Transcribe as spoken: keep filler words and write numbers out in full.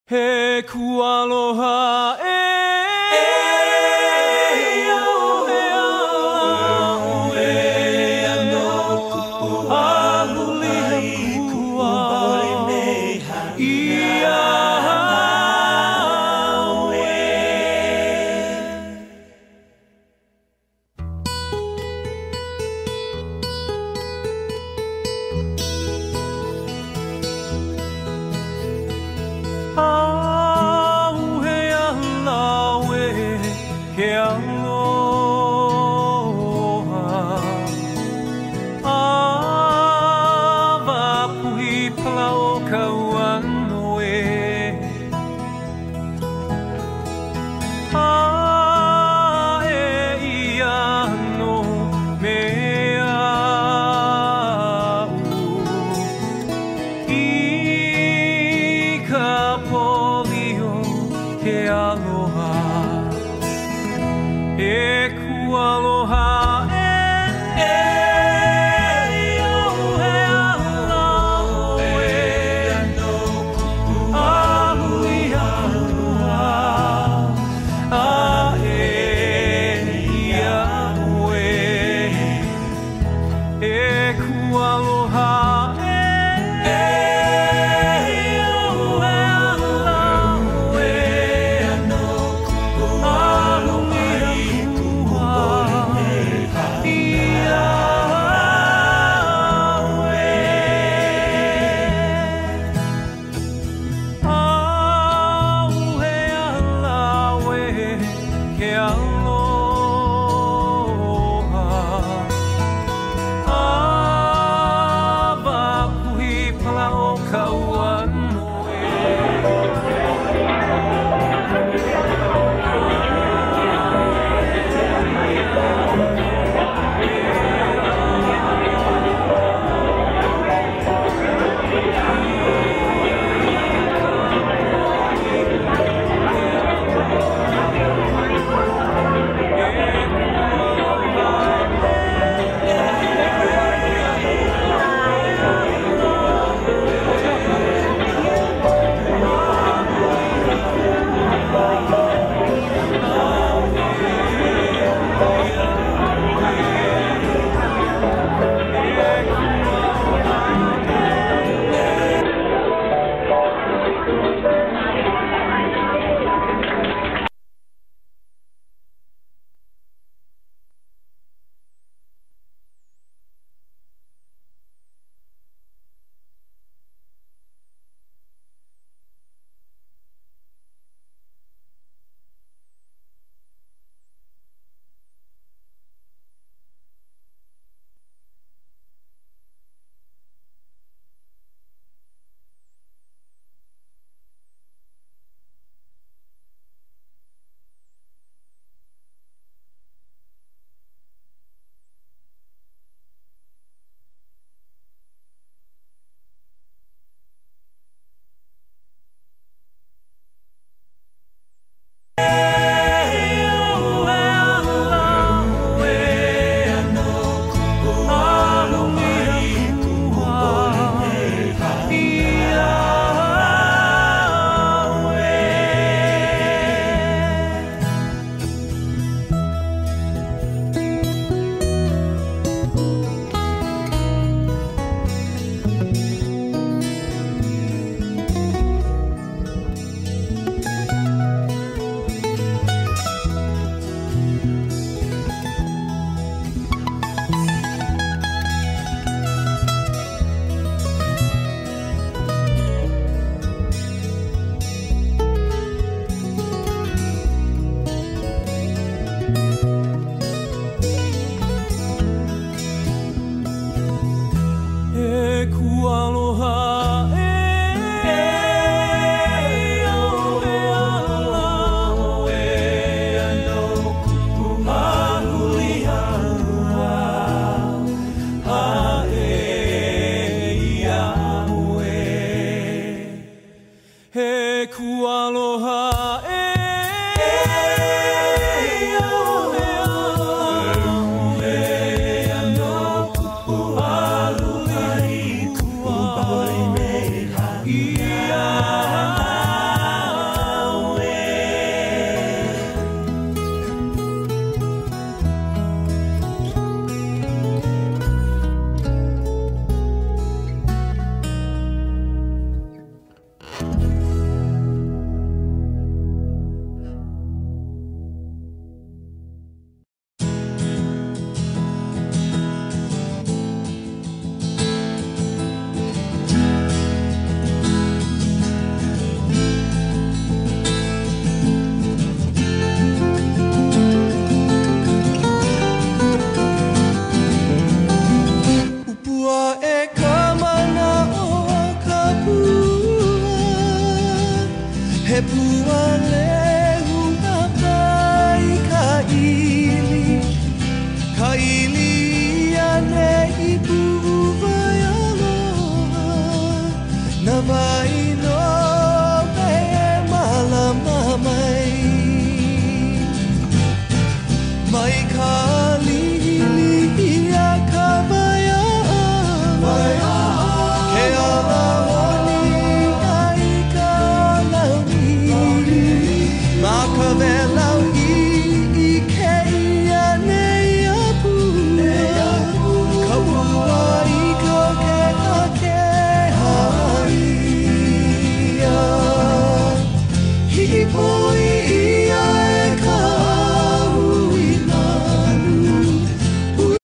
He ku aloha e au e au e ano kupu ahuli kua ia au e. Au he ala we ke aloha Awa puhi pala o ka uano e A e ia no me au I ka polio ke aloha E ku aloha e e au he ala e ano kupu ahuli ahua A e ia ue E ku aloha e e au he ala e ano kupu ahuli ahua ia ue Au he ala we ke aloha Awa puhi pala o ka uano e E ku aloha e au he ala e ano kupu ahuli ahua A e ia ue He ku aloha e au he ala e ano kupu ahuli ahua ia He pua lehu na mai ka ili Ka ili ia ne i pu'u vai aloha Na vai